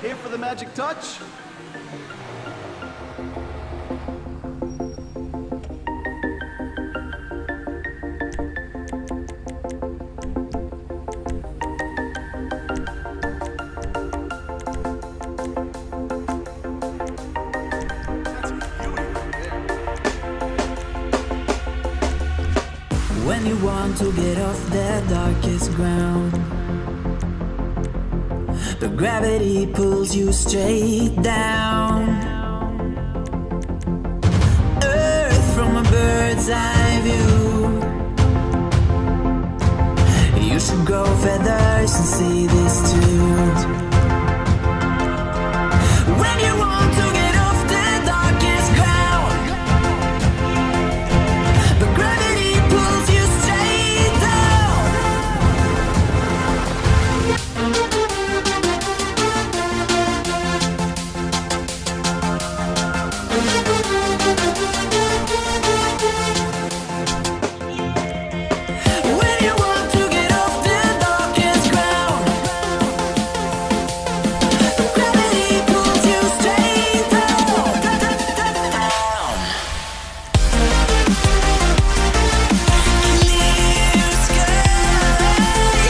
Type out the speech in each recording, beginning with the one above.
Here for the magic touch? When you want to get off the darkest ground, but gravity pulls you straight down. Earth from a bird's eye view. You should grow feathers and see this too. When you want to get off the darkest ground, but gravity pulls you straight down. When you want to get off the darkest ground, but gravity pulls you straight down. Clear sky.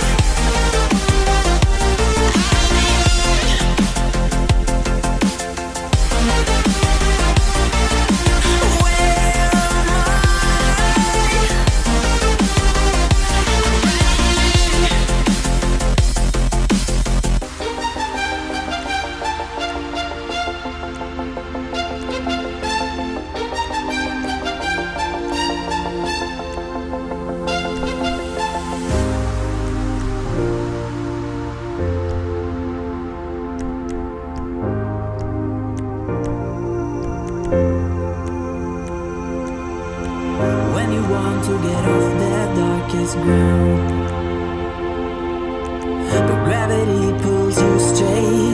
Where am When you want to get off the darkest ground, but gravity pulls you straight